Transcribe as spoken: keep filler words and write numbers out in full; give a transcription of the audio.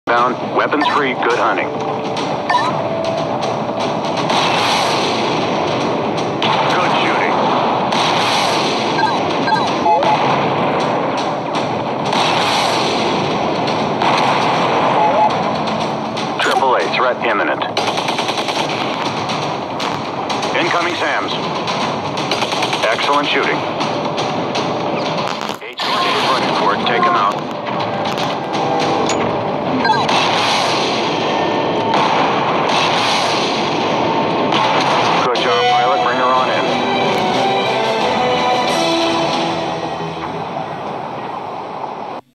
Bound, weapons free, good hunting. Good shooting. Triple A, threat imminent. Incoming SAMs. Excellent shooting. H is running for it, take him out.